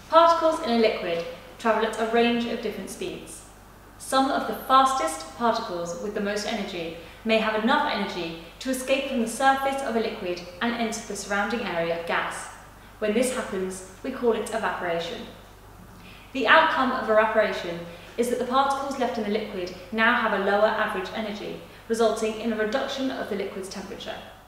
Particles in a liquid travel at a range of different speeds. Some of the fastest particles with the most energy may have enough energy to escape from the surface of a liquid and enter the surrounding area of gas. When this happens, we call it evaporation. The outcome of evaporation is that the particles left in the liquid now have a lower average energy, resulting in a reduction of the liquid's temperature.